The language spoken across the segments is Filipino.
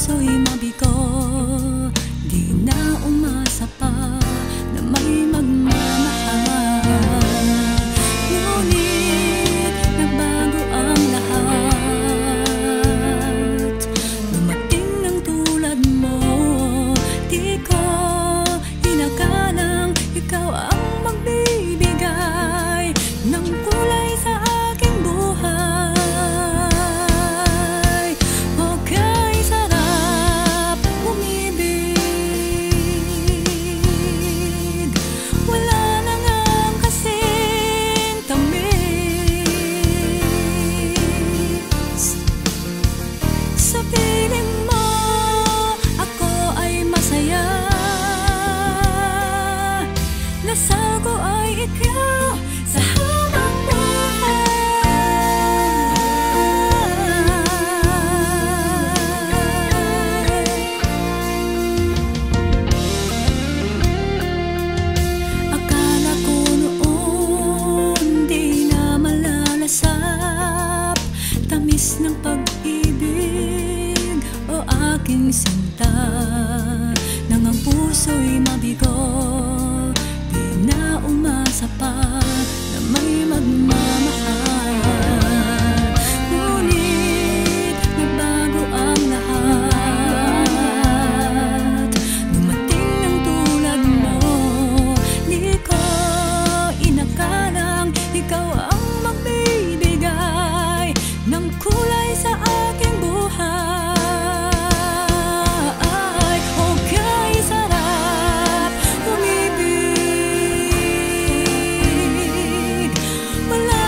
puso'y mabigo, di na umasa pa na may magmamahal. Ngunit nagbago ang lahat, dumating ng tulad mo. Di ko inakalang ikaw ang magbibigay ng kulay sa aking buhay. Okay, sarap umibig, wala na ngang kasing tamis. Sa piling mo ako ay masaya, dasal ko ay ikaw sa habang buhay. Akala ko noon di na malalasap tamis ng pag-ibig, o aking sinta, nang ang puso'y mabigo, di na umasa pa na may magmamahal. Ngunit nagbago ang lahat, dumating ng tulad mo. Di ko inakalang ikaw ang magbibigay ng kulay sa aking buhay. Okay, sarap umibig, wala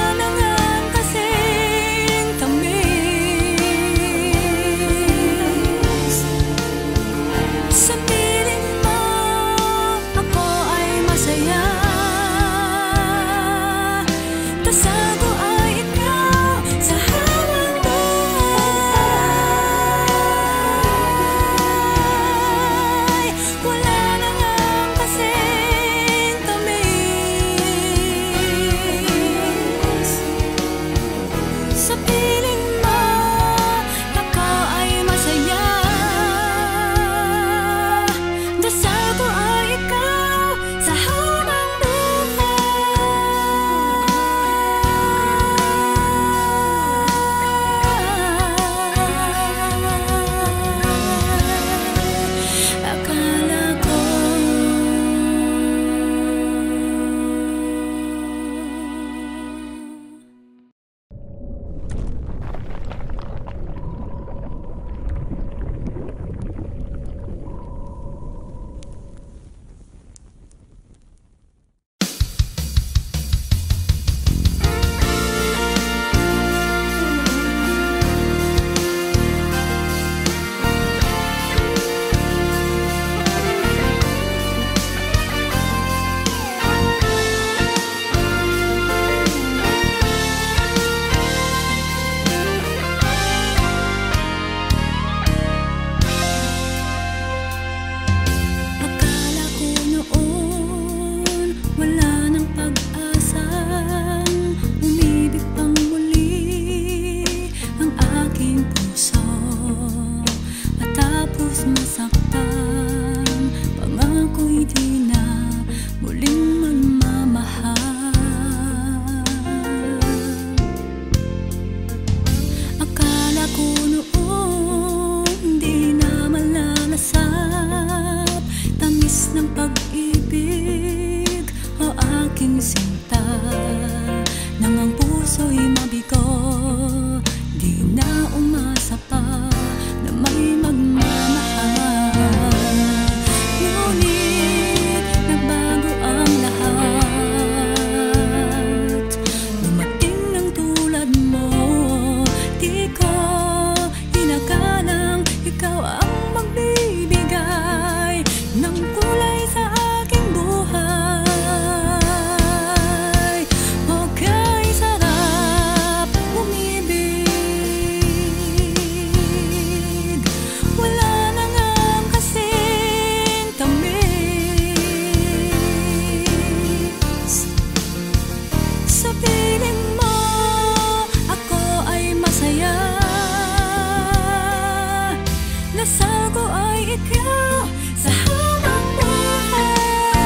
Dasal ko ay ikaw sa habang buhay.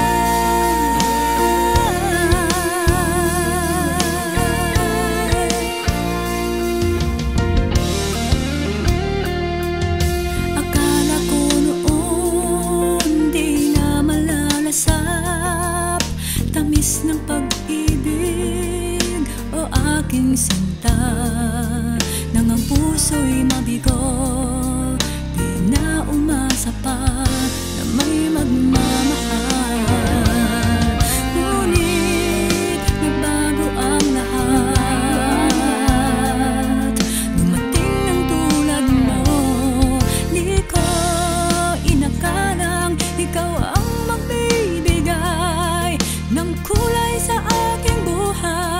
Akala ko noon di na malalasap tamis ng pag-ibig o aking sinta. Nang ang puso'y mabigo, di na umasa pa na may magmamahal. Ngunit nagbago ang lahat. Dumating ng tulad mo, di ko inakalang ikaw ang magbibigay ng kulay sa aking buhay.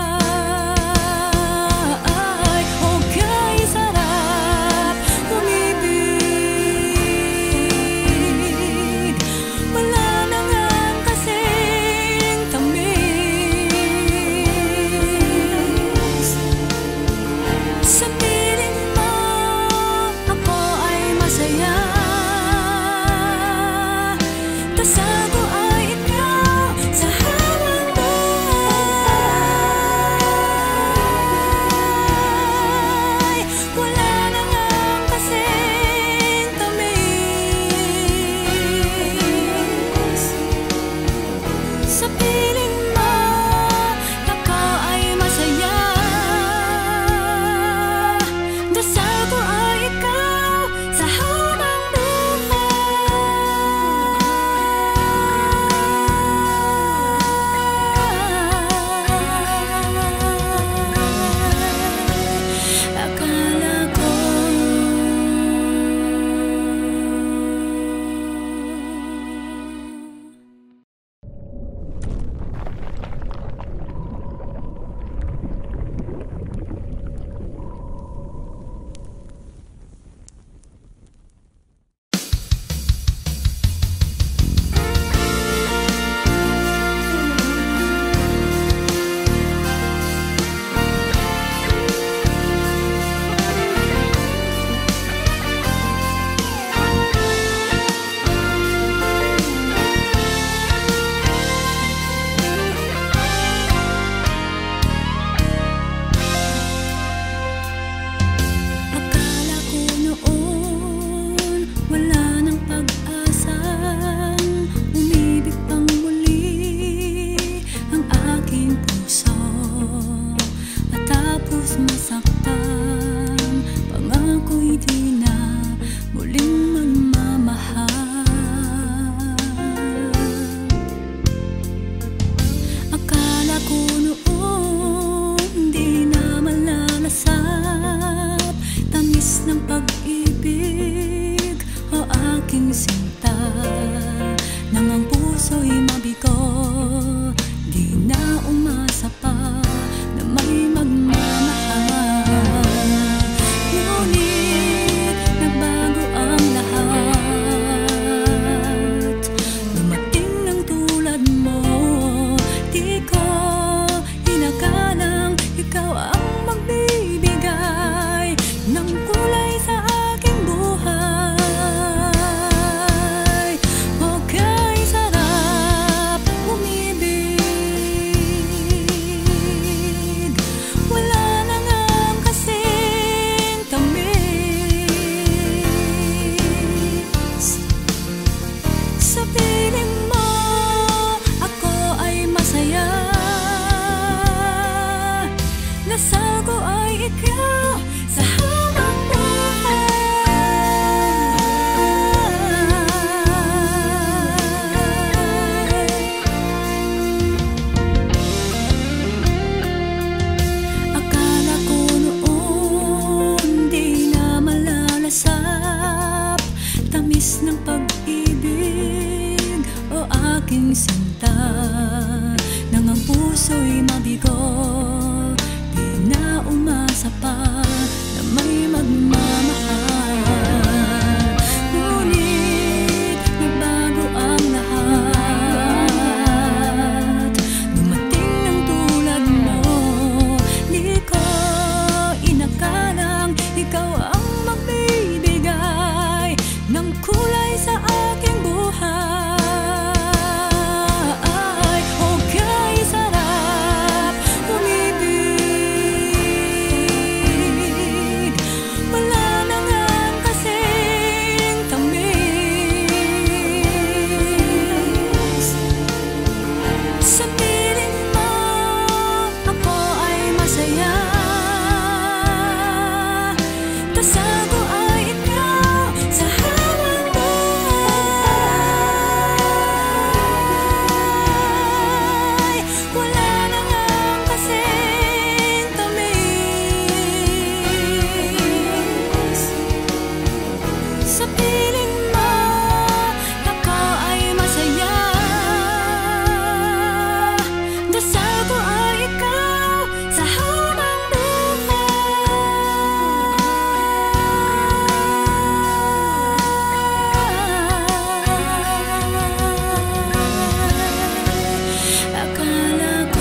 puso'y mabigo, di na umasa pa na may magmamahal. Ngunit nagbago ang lahat, dumating ng tulad mo. Di ko inakalang ikaw ang magbibigay ng kulay sa aking buhay. Oh, kay sarap umibig, wala na nga kasing tamis. Sa piling mo ako ay masaya, tas ako ay ikaw sa habang buhay. Wala na nga kasing tamis. Sa piling mo ako ay masaya, dasal ko ay ikaw sa habang buhay. Akala ko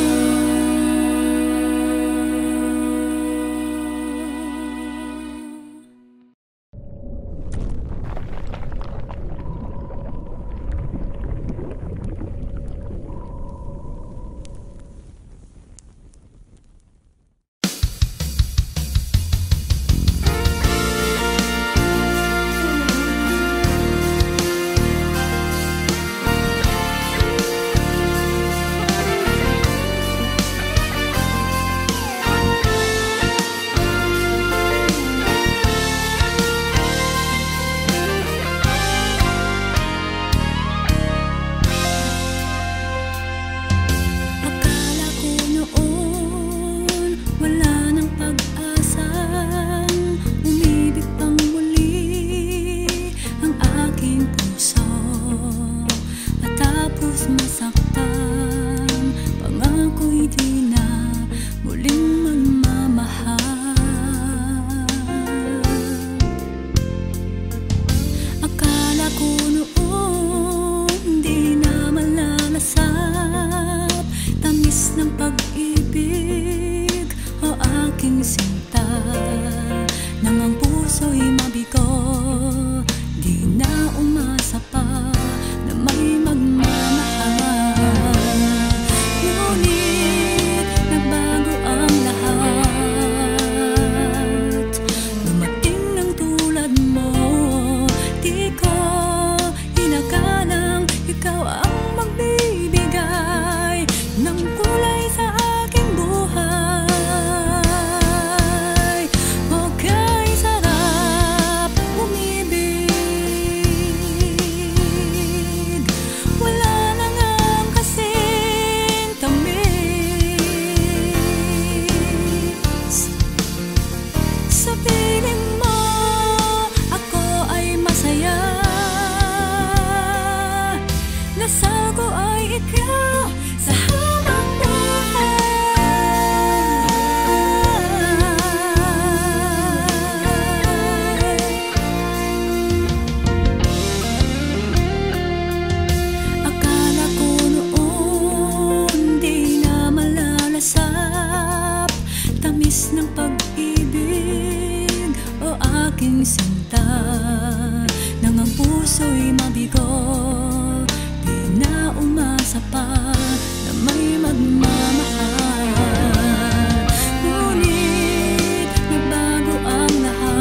noon wala nang pag-asang umibig pang muli ang aking puso, matapos masaktan pangako'y di na muling magmamahal. Akala ko noon di na malalasap tamis ng pag-ibig, o aking sinta, nang ang puso'y mabigo, di na umasa pa na may magmamahal. Ngunit nagbago ang lahat, dumating ng tulad mo, di ko inakalang ikaw ang magbibigay ng kulay sa aking buhay. Oh, kay sarap umibig, wala na nga kasing tamis. Sa piling mo ako ay masaya, dasal ko ay ikaw sa habang buhay. Akala ko noon di na malalasap tamis ng pag-ibig, o aking sinta, nang ang puso'y mabigo, di na umasa pa na may magmamahal. Ngunit nagbago ang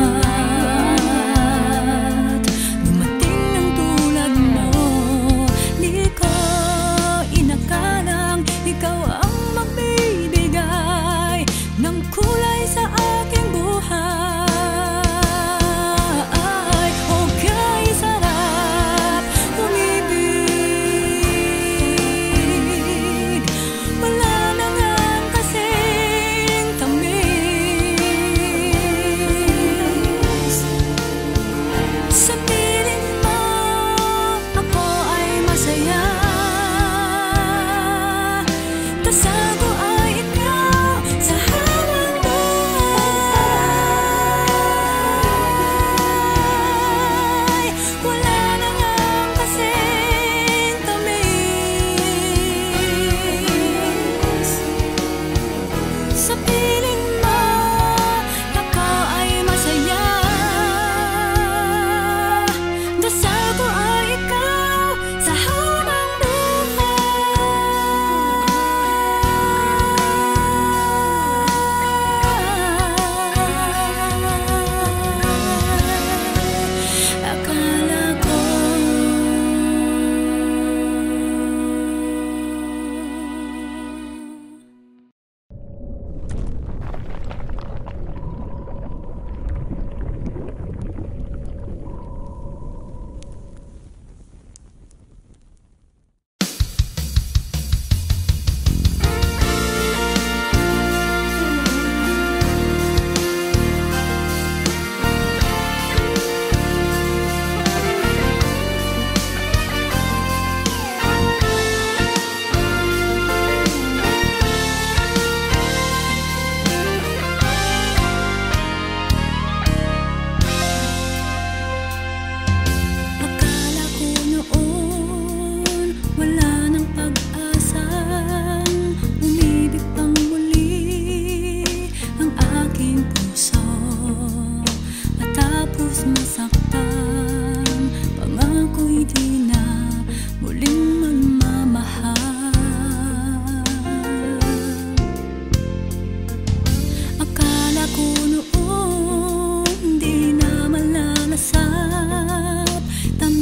lahat, dumating ng tulad mo, di ko inakalang ikaw ang magbibigay ng kulay sa aking buhay. Oh, kay sarap umibig,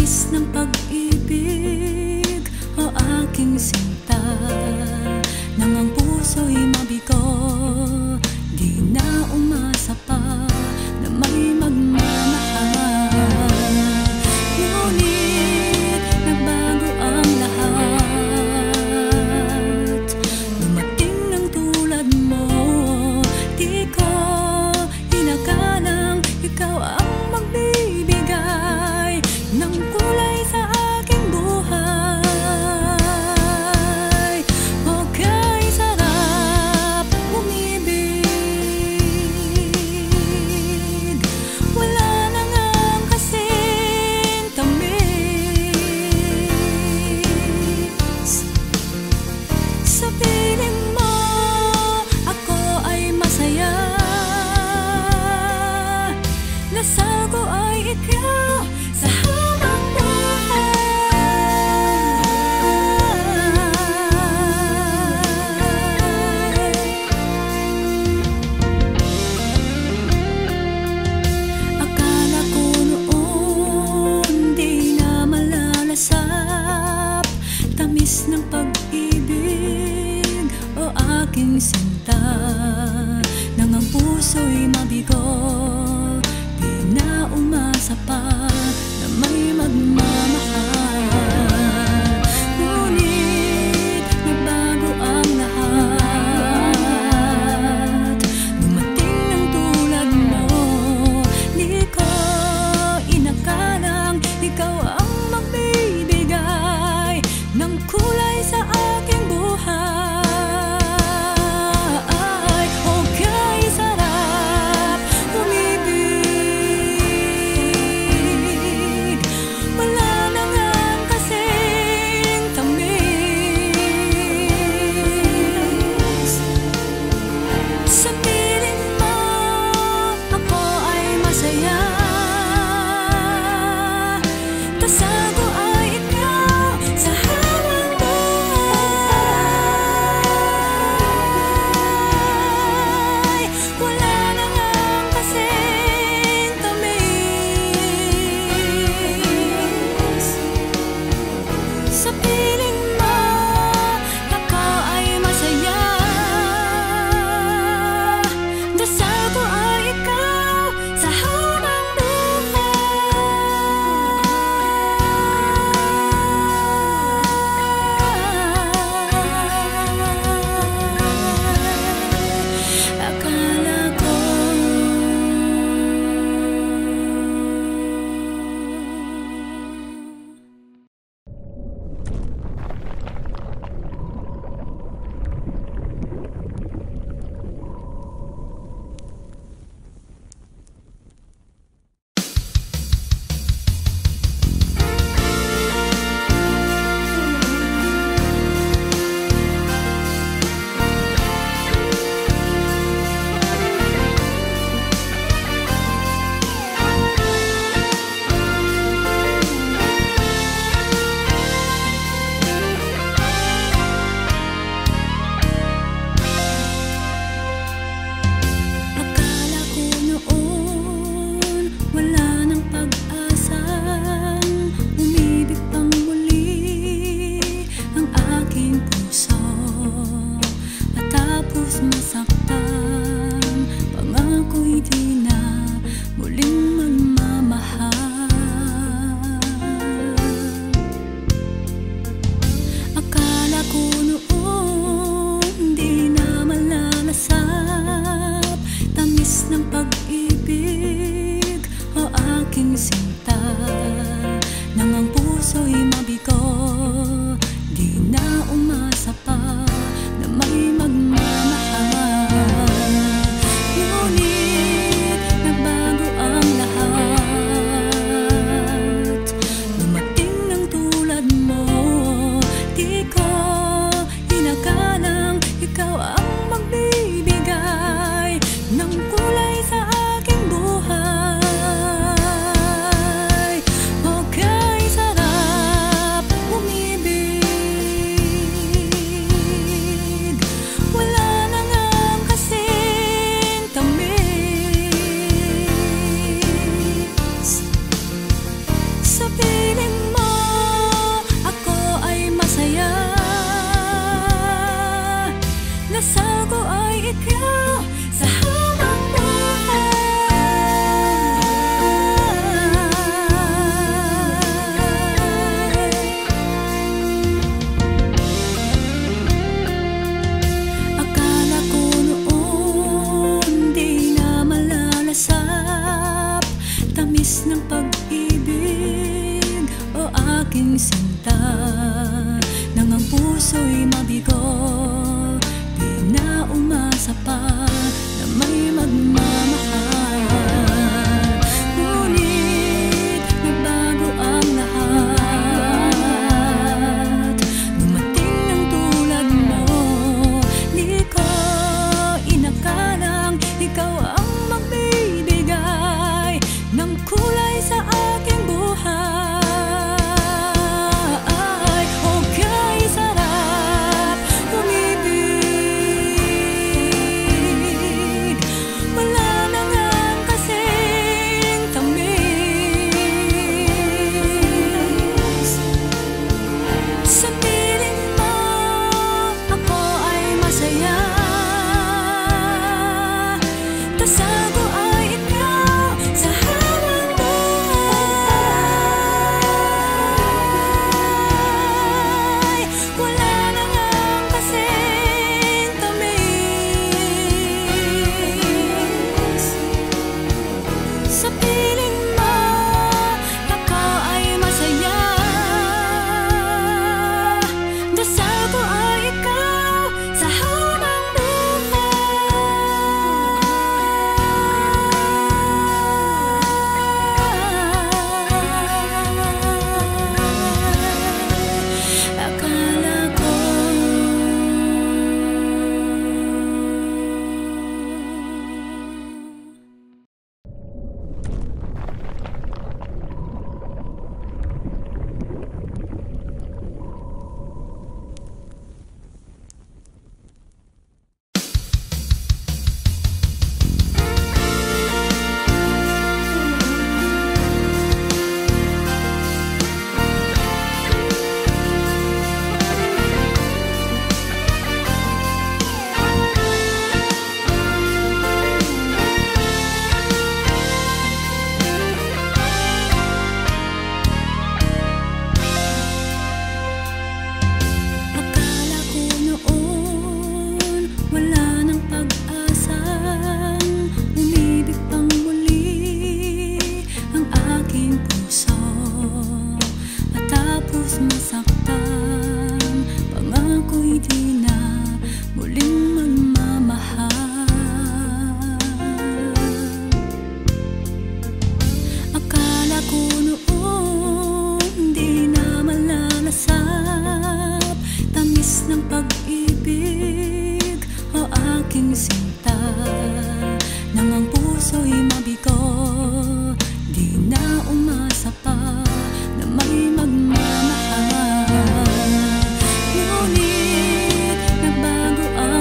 tamis ng pag-ibig, o aking sinta. Nang ang puso'y mabigo, di na umasa pa na may magmamahal. Ngunit nagbago ang lahat. Dumating ang tulad mo, di ko inakalang ikaw ang magbibigay ng kulay sa aking buhay. O kay sarap umibig, wala na ngang kasing tamis. Sa piling mo ako ay masaya, dasal ko ay ikaw sa habang buhay. Akala ko noon di na malalasap tamis ng pag-ibig, o aking sinta. Nang ang puso'y mabigo, di na umasa pa na may magmamahal. Ngunit nagbago ang lahat. Dumating ang tulad mo, di ko inakalang ikaw ang magbibigay ng kulay sa aking buhay. O kay sarap umibig, aking sinta. Nang ang puso'y mabigo, di na umasa pa na may magmamahal. Ngunit nagbago ang lahat. Dumating ang tulad mo, di ko inakalang ikaw ang magbibigay ng kulay sa aking buhay. Sa piling mo, ako ay masaya. Dasal ko ay ikaw sa habang buhay. Akala ko masaktan, pangako'y di na muling magmamahal. Akala ko noon di na malalasap tamis ng pag-ibig o aking sinta. Nang ang puso'y mabigo, di na umasa pa na may magmamahal. Ngunit nagbago ang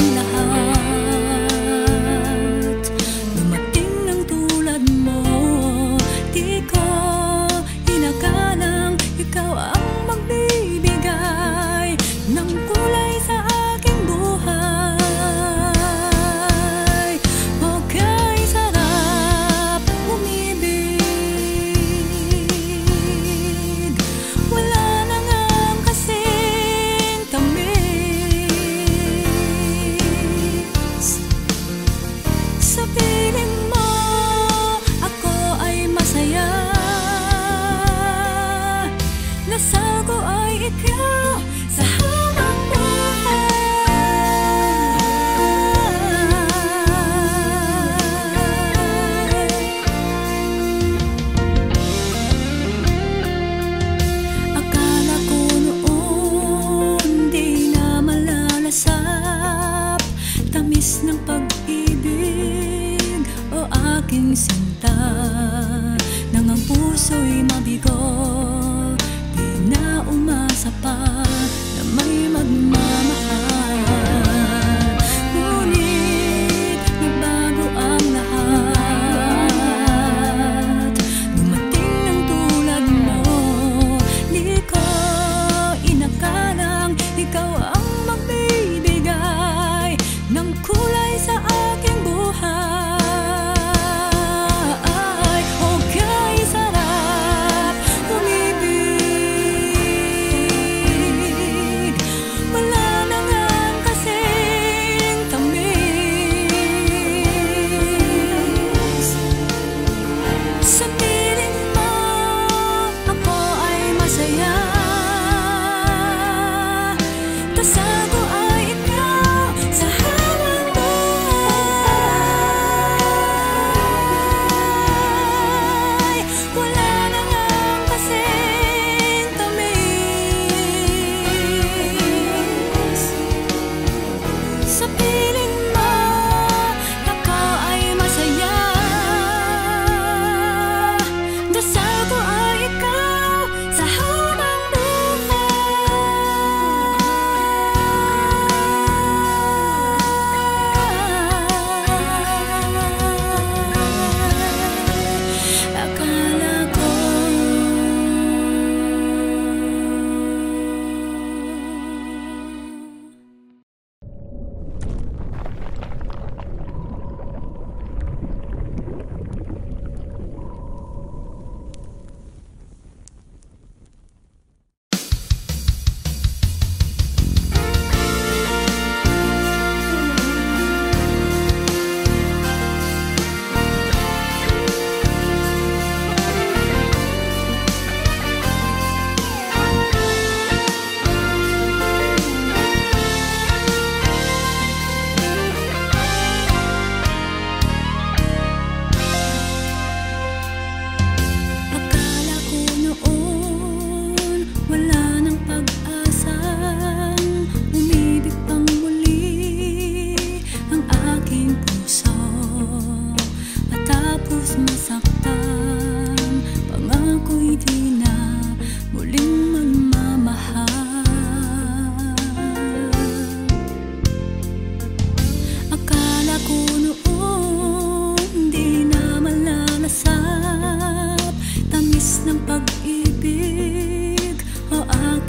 lahat. Dumating ng tulad mo, di ko inakalang ikaw ang magbibigay ng kulay sa aking buhay. Okay, sarap umibig. Wala na ngang kasing tamis. Sa piling mo, ako ay masaya. Dasal ko ay ikaw sa habang buhay. Akala ko noon di na malalasap tamis ng pag-ibig o aking sinta. Nang ang puso'y mabigo, di na umasa pa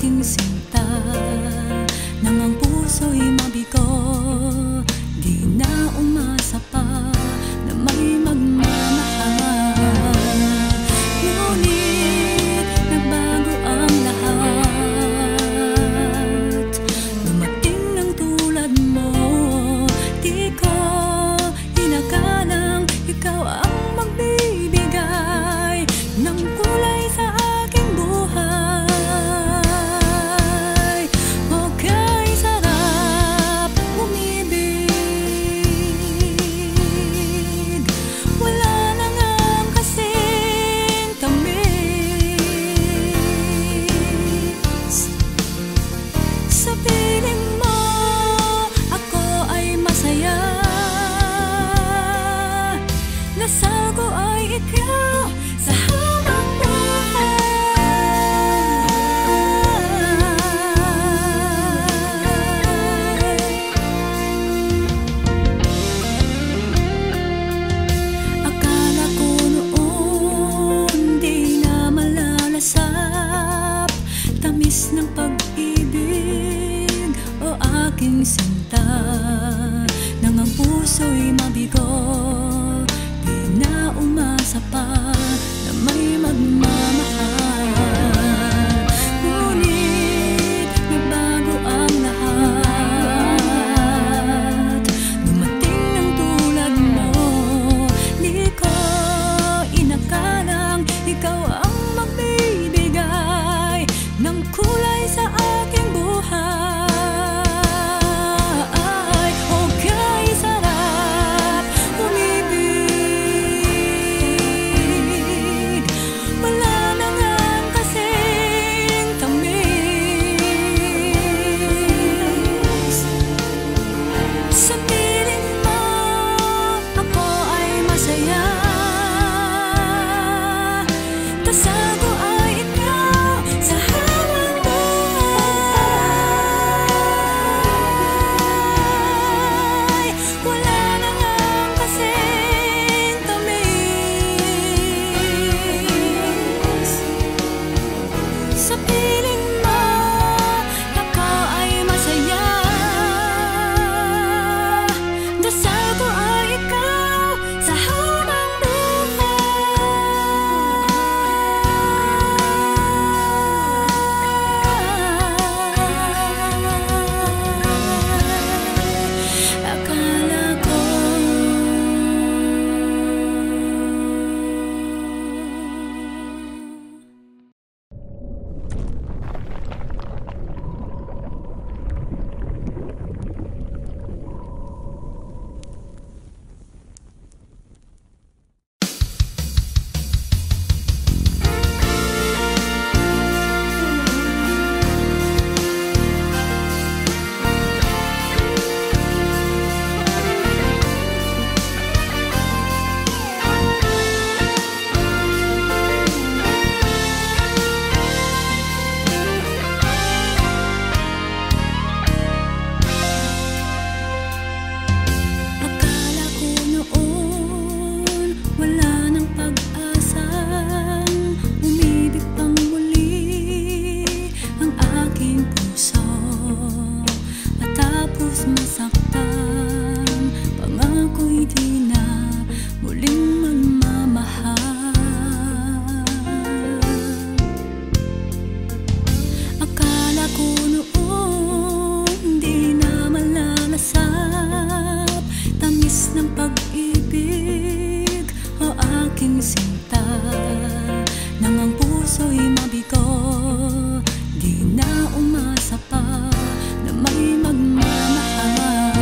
aking sinta. Nang ang puso'y mabigo, di na umasa pa na may magmamahal. Ngunit nagbago ang lahat. Dumating ng tulad mo, di ko inakalang ikaw ang magbibigay ng kulay sa aking buhay. O kay sarap umibig, wala na ngang kasing tamis. Sa piling mo, ako ay masaya. Dasal ko ay ikaw sa habang buhay. Akala ko noon di na malalasap tamis ng pag-ibig, o aking sinta. Nang ang puso'y mabigo, di na umasa pa na may magmamahal. Ngunit nagbago ang lahat. Dumating ng tulad mo, di ko inakalang ikaw ang magbibigay ng kulay sa aking buhay. O kay sarap umibig, wala na ngang kasing tamis. Sa piling mo, ako ay masaya. Dasal ko ay ikaw sa habang buhay. Wala na ngang kasing tamis. Sa piling mo, ako ay masaya. Dasal ko ay ikaw sa habang buhay. Akala ko noon wala nang pag-asang umibig pang muli ang aking puso. At tapos masaktan, pangako'y di na muling magmamahal. Akala ko noon di na malalasap tamis ng pag-ibig, o aking sinta. Nang ang puso'y mabigo, di na umasa pa na may magmamahal.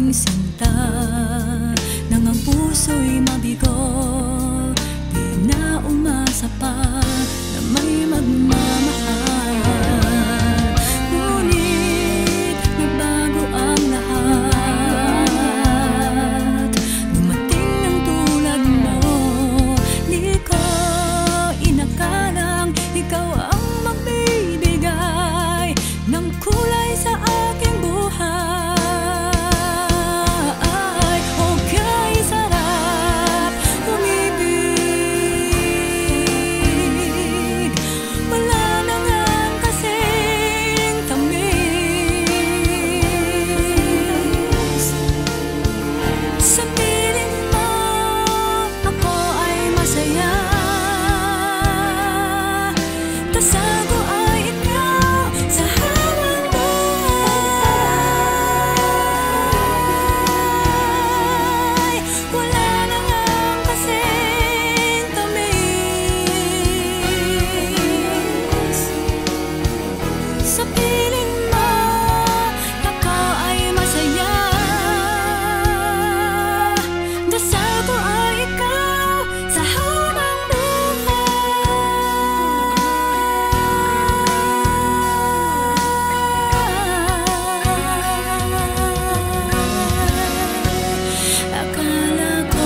aking sinta. Nang ang puso'y mabigo, di na umasa pa na may magmamahal. Ngunit nagbago ang lahat. Dumating ang tulad mo, di ko inakalang ikaw ang magbibigay ng kulay sa aking buhay. Okay, sarap umibig. Wala na ngang kasing tamis. Sa piling mo, ako ay masaya. Tas ako ay ikaw sa habang buhay. Wala na ngang kasing tamis. Sa piling mo, ako ay masaya. Dasal ko ay ikaw sa habang buhay. Akala ko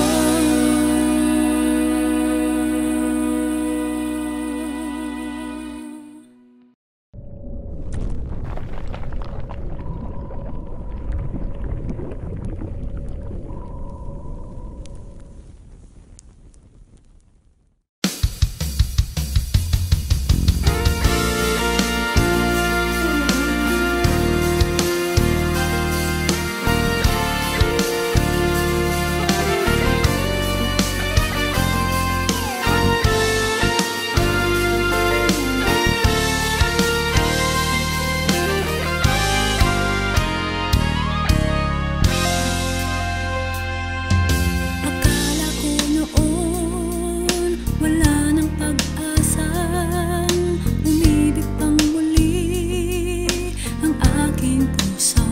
noon wala nang pag-asang umibig pang muli ang aking puso.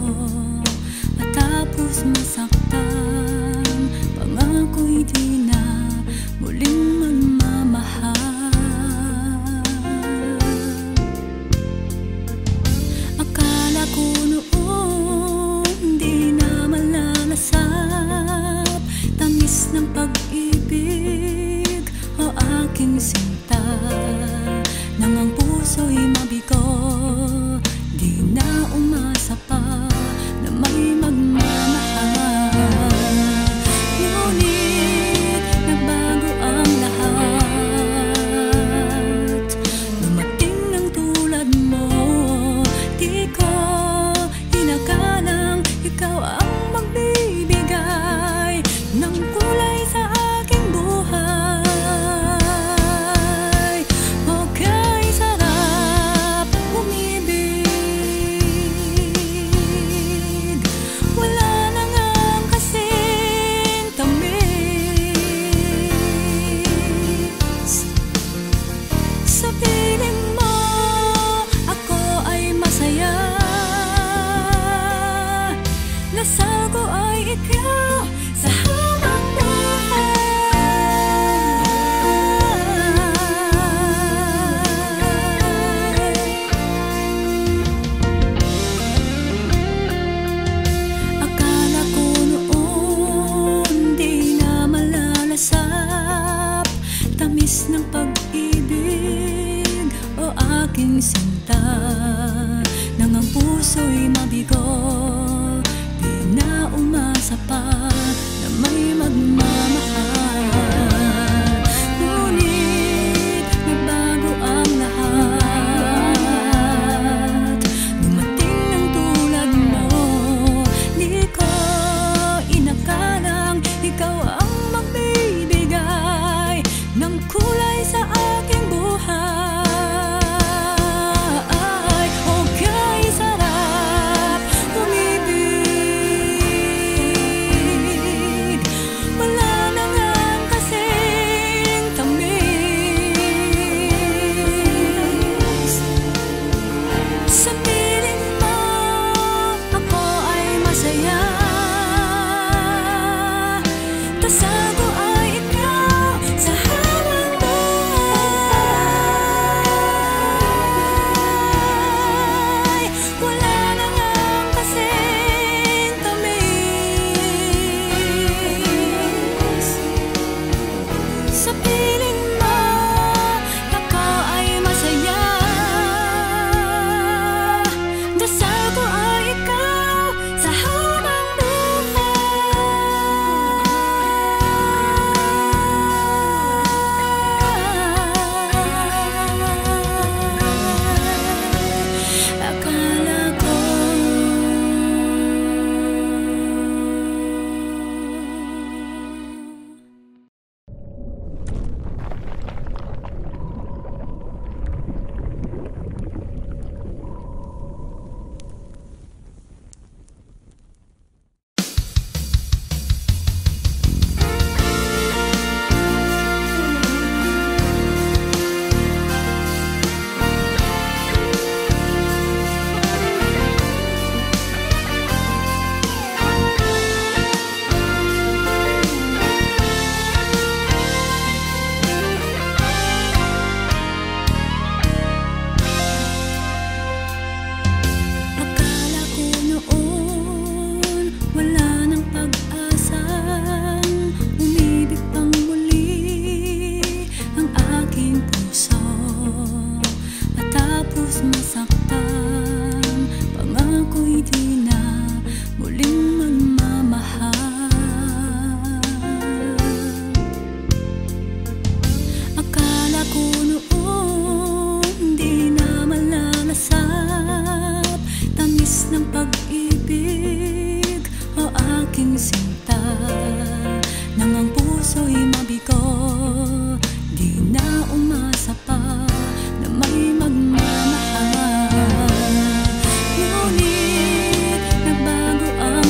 Matapos masaktan, pangako'y di na muling magmamahal. Akala ko noon di na malalasap tamis ng pag-ibig, o aking sinta. Nang ang puso'y mabigo, di na umasa pa na may magmamahal. Ngunit nagbago ang lahat. Dumating ang tulad mo, di ko inakalang ikaw ang magbibigay ng kulay sa aking buhay. Okay, sarap umibig. Wala na ngang kasing tamis. Sa piling mo, ako ay masaya. Dasal ko ay ikaw sa habang puso'y mabigo, di na umasa pa na may magmamahal. Ngunit nagbago ang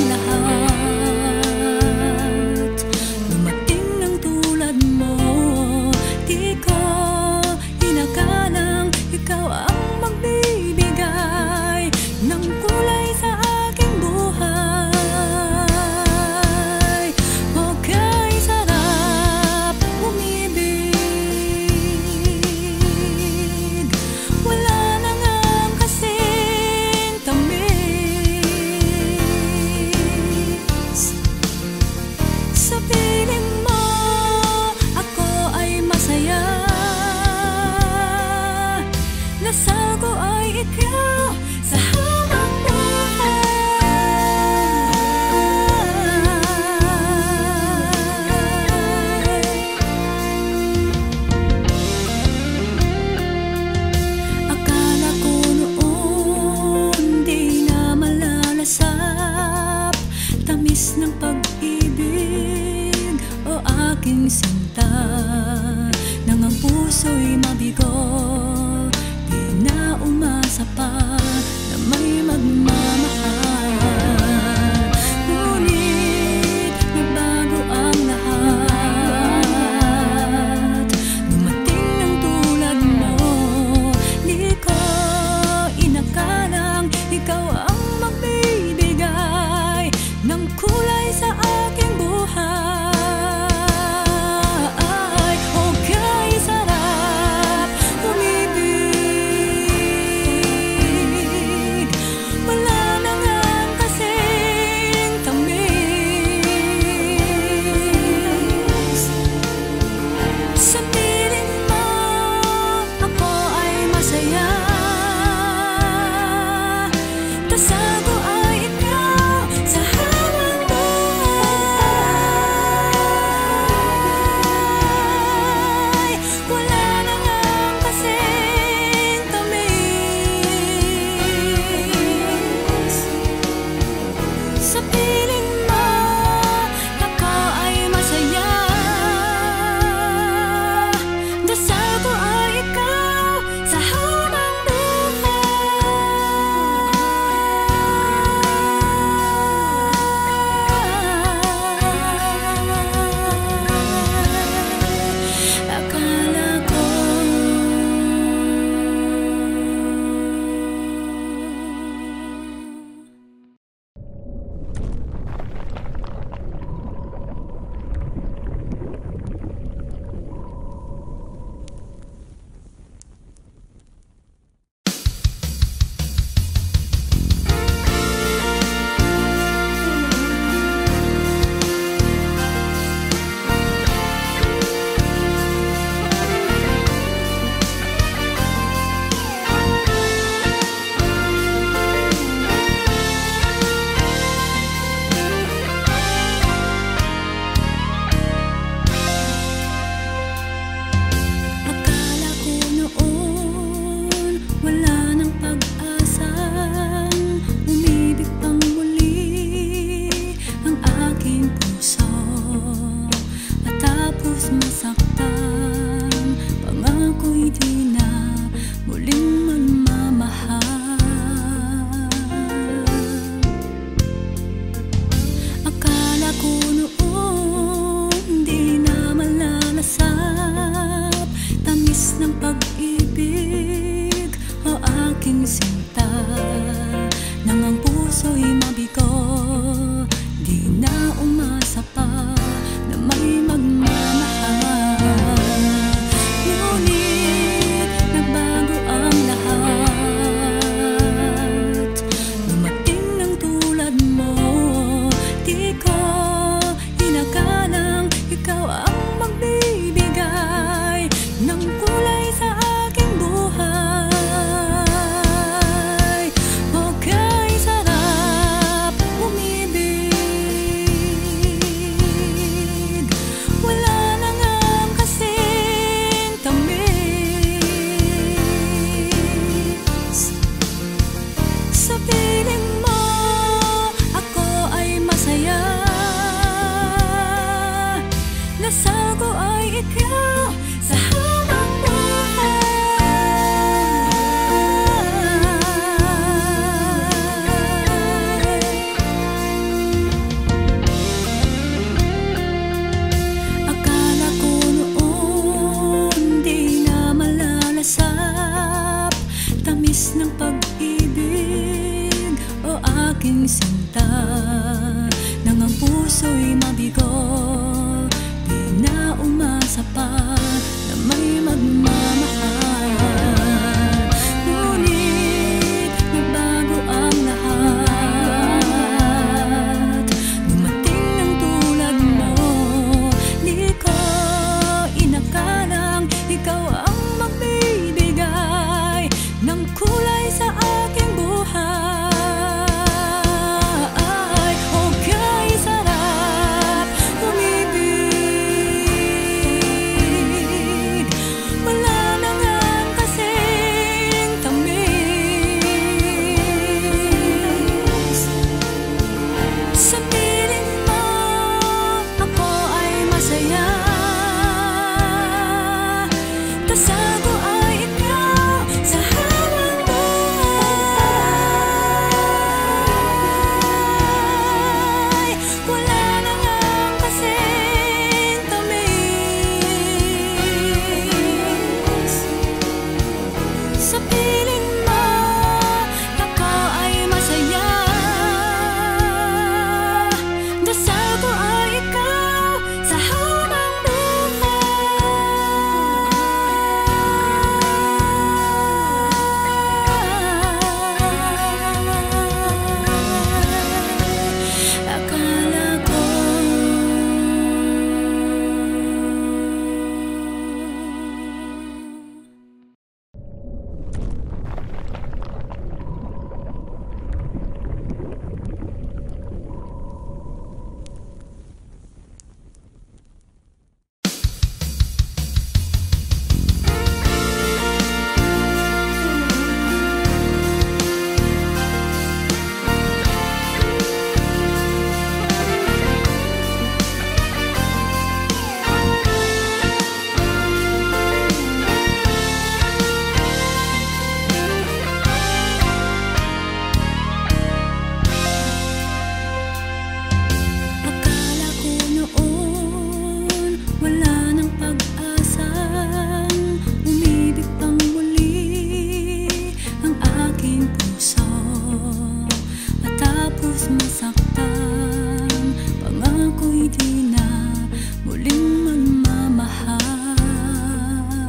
lahat, dumating ang tulad mo. Di ko inakalang ikaw ang magbibigay ng kulay sa aking buhay. O kay sarap umibig, wala na ngang kasing tamis. Sa piling mo ako ay masaya, dasal ko ay ikaw sa habang buhay. Akala ko noon di na malalasap tamis ng pag-ibig, o aking sinta, nang ang puso'y mabigo, di na umasa pa na may magmamahal. Ngunit nagbago ang lahat, dumating ang tulad mo. Di ko inakalang ikaw ang magbibigay ng kulay sa aking buhay. O kay sarap umibig, wala na nga aking sinta. Nang ang puso'y mabigo, di na umasa pa na may magmamahal. Ngunit nagbago ang lahat. Dumating ng tulad mo, di ko inakalang ikaw ang magbibigay ng kulay sa aking buhay. Okay, sarap umibig. Wala na ngang kasing tamis. Sa piling mo, ako ay masaya. Tas ako ay ikaw sa habang buhay. Wala na ngang kasing tamis. Sa piling mo, ako ay masaya. Dasal ko ay ikaw sa habang buhay. Akala ko noon wala nang pag-asang umibig pang muli ang aking puso. Matapos masaktan, pangako'y di na muling magmamahal.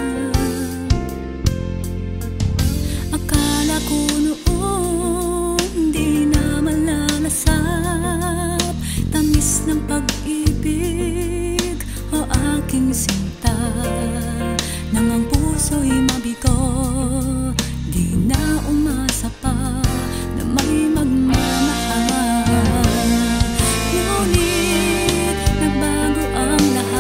Akala ko noon di na malalasap tamis ng pag-ibig o aking sinta. Nang ang puso'y mabigo, di na umasa pa na may magmamahal. Ngunit nagbago ang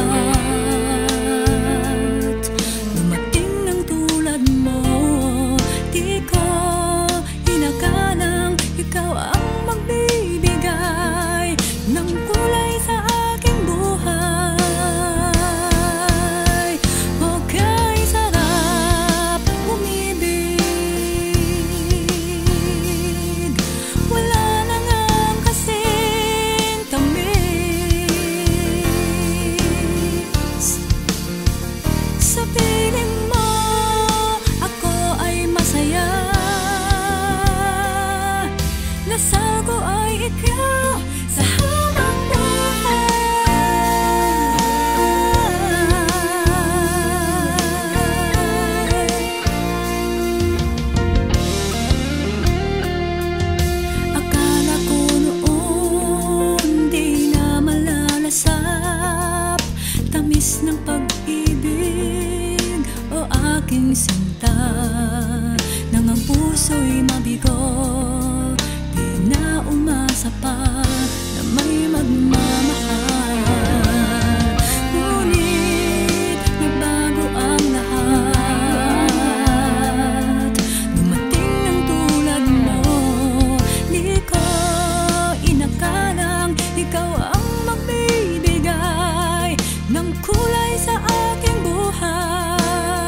lahat. Dumating ng tulad mo, di ko inakalang ikaw ang magbibigay ng kulay sa aking buhay. Okay, sarap umibig. Wala na ngang kasing tamis. Sa piling mo, ako ay masaya. Dasal ko ay ikaw sa habang buhay. Akala ko noon di na malalasap tamis ng pag-ibig o aking sinta. Nang ang puso'y mabigo, di na umasa pa na may magmamahal. Ngunit nagbago ang lahat. Dumating ng tulad mo, di ko inakalang ikaw ang magbibigay ng kulay sa aking buhay.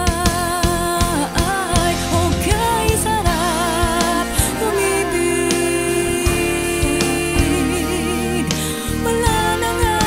Okay, sarap umibig. Wala na nga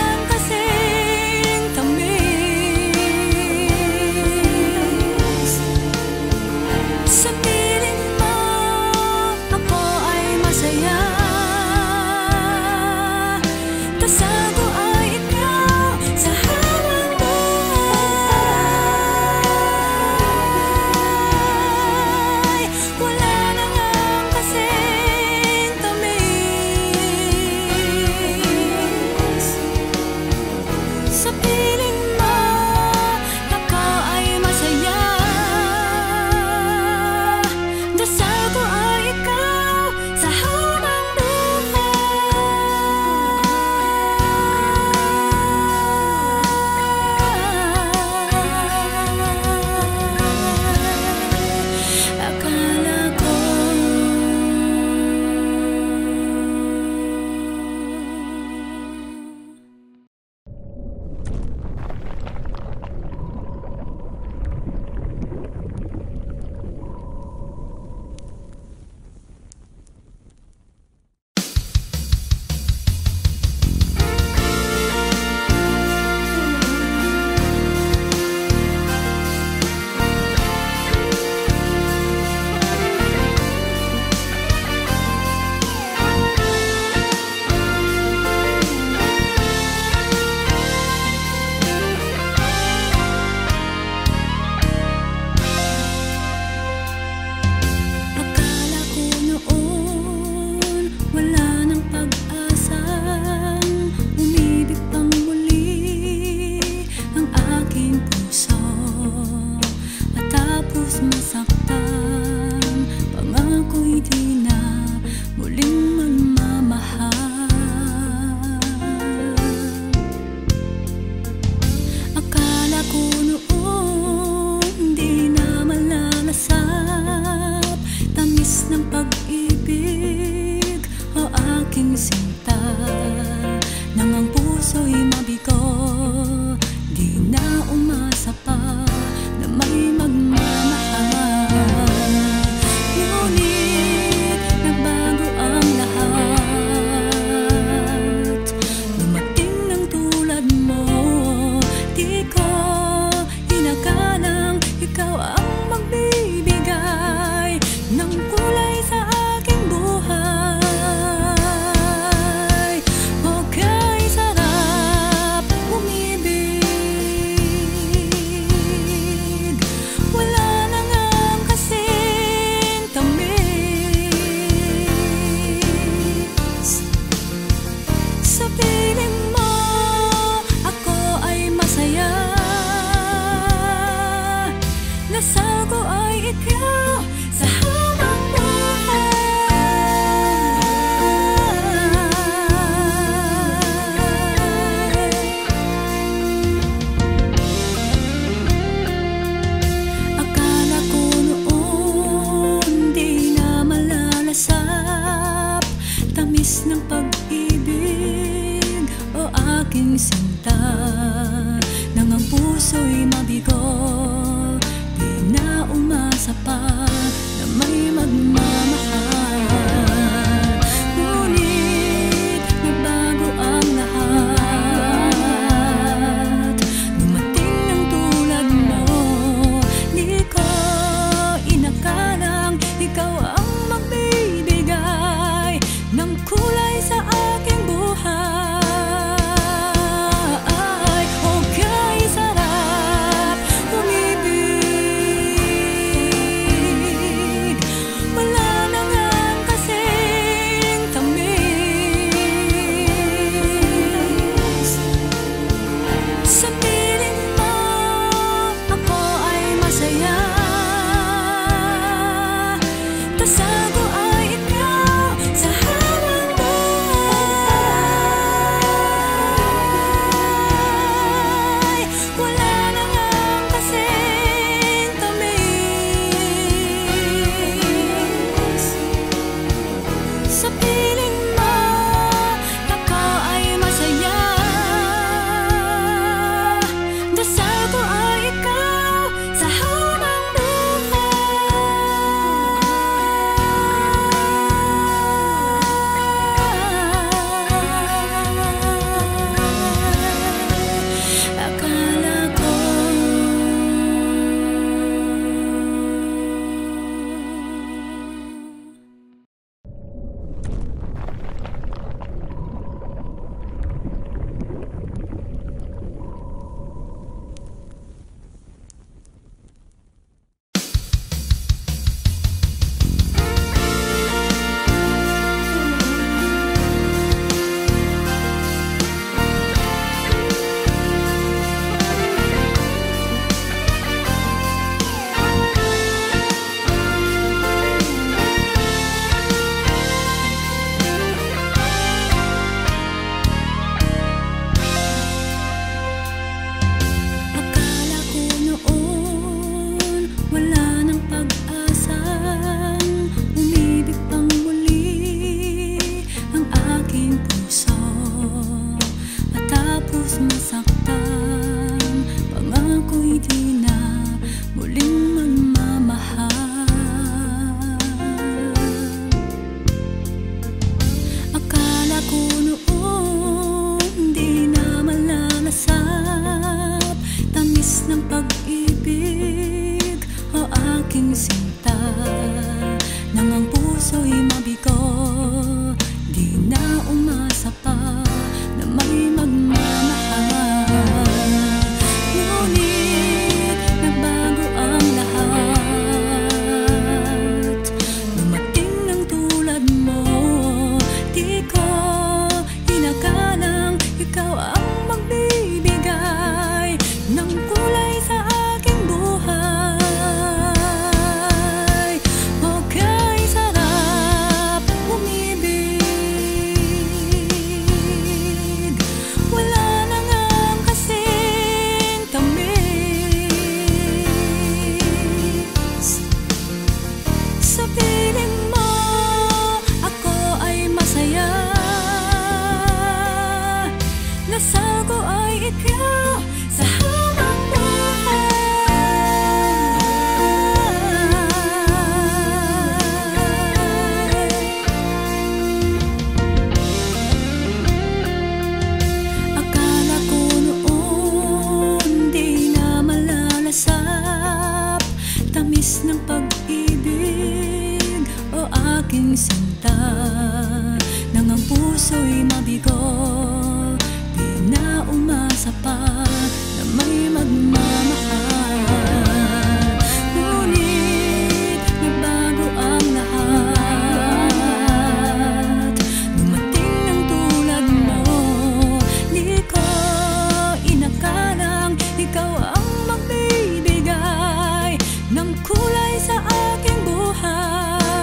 Sa piling mo, ako ay masaya. Dasal ko ay ikaw sa habang buhay. Akala ko masaktan, pangako'y di na muling magmamahal. Akala ko noon di na malalasap tamis ng pag-ibig o aking sinta. Nang ang puso'y mabigo, di na umasa pa na may dasal ko ay ikaw sa habang buhay. Akala ko noon di na malalasap tamis ng pag-ibig o aking sinta. Nang ang puso'y mabigo, na umasa pa na may magmamahal. Ngunit nagbago ang lahat. Dumating ng tulad mo, di ko inakalang ikaw ang magbibigay ng kulay sa aking buhay. Okay, sarap umibig. ikaw sa habang buhay. Akala ko noon di na malalasap tamis ng pag-ibig o aking sinta. Nang ang puso'y mabigo, di na umasa pa na may magmamahal. Ngunit nagbago ang lahat. Dumating ng tulad mo, di ko inakalang ikaw ang magbibigay ng kulay sa aking buhay.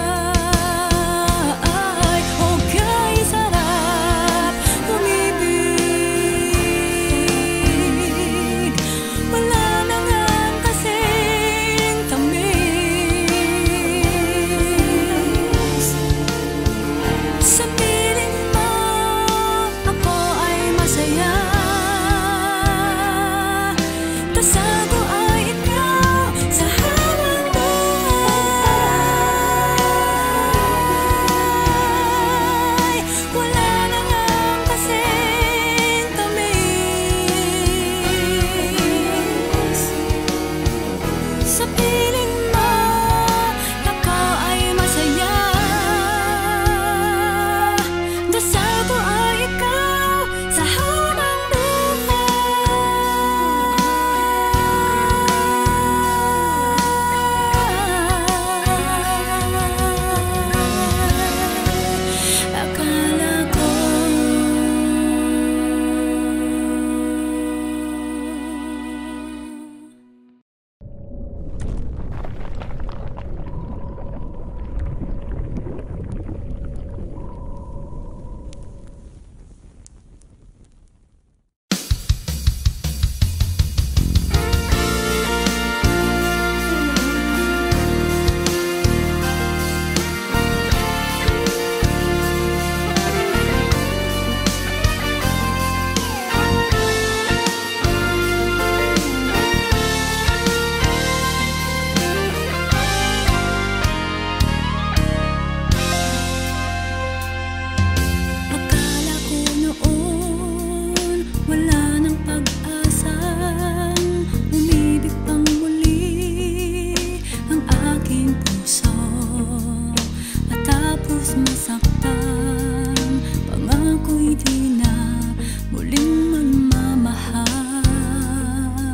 Sa piling mo, ako ay masaya. Dasal ko ay ikaw sa habang buhay. Akala ko masaktan, pangako'y di na muling magmamahal.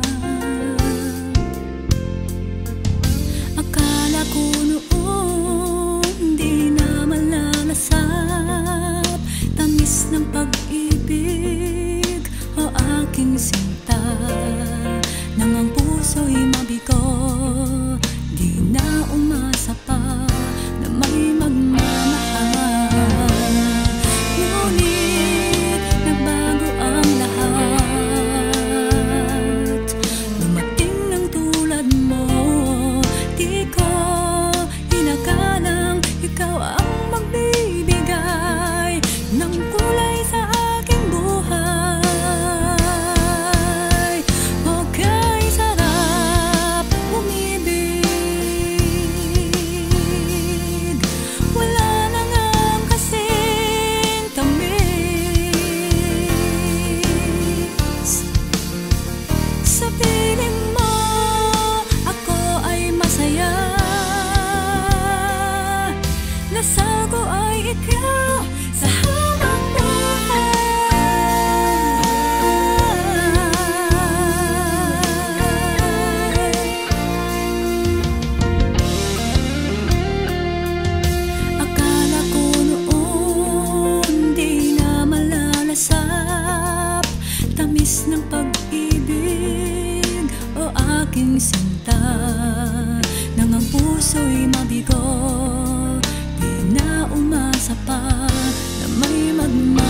Akala ko noon di na malalasap tamis ng pag-ibig o aking sinta. Nang ang puso'y mabigo, di na umasa pa na may magmamahal. Ngunit nagbago ang lahat. Dumating ng tulad mo, di ko inakalang ikaw ang magbibigay ng kulay sa aking buhay. Okay, sarap umibig. Wala na ngang kasing tamis. Sa piling mo, ako ay masaya. Dasal ko ay ikaw sa habang buhay. Akala ko noon di na malalasap tamis ng pag-ibig o aking sinta. Nang ang puso'y mabigo, di na umasa pa na may magmamahal.